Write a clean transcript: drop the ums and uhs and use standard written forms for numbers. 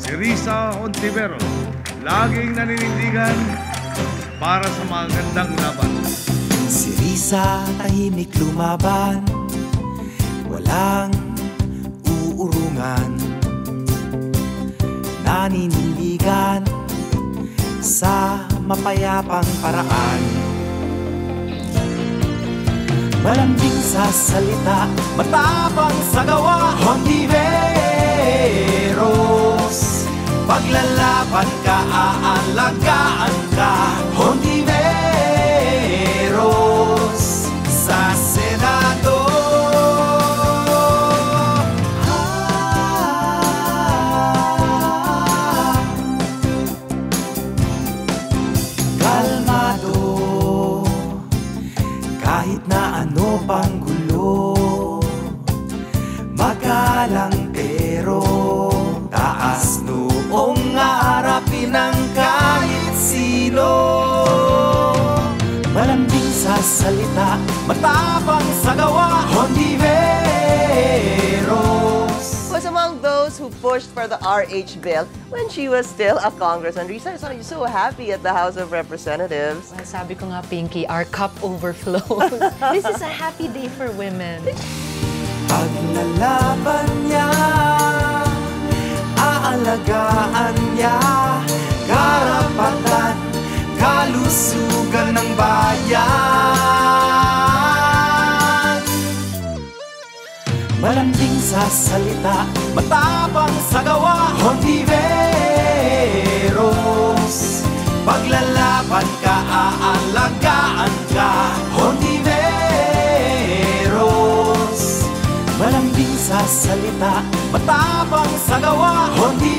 Si Risa Ontiveros, laging naninindigan para sa magandang laban. Si Risa tahimik lumaban, walang uurungan, naninindigan sa mapayapang paraan. Malambing sa salita, matapang sa gawa, Hontiveros. Paglalaban ka, aalagaan ka, Hontiveros. Sa Senado kalmado, kahit na ano pang gulo, magalang pero taas noong harapin ng kahit sino. Malambing sa salita, matapang sa gawa, Hontiveros. Was among those who pushed for the RH bill when she was still a congressman. Risa, I saw you so happy at the House of Representatives. Well, sabi ko nga, Pinky, our cup overflows. This is a happy day for women. Paglalaban niya, aalagaan niya, karapatan, kalusugan ng bayan. Malambing sa salita, matapang sa gawa, Hontiveros. Paglalaban ka, aalagaan ka, Hontiveros. Malambing sa salita, matapang sa gawa, Hontiveros.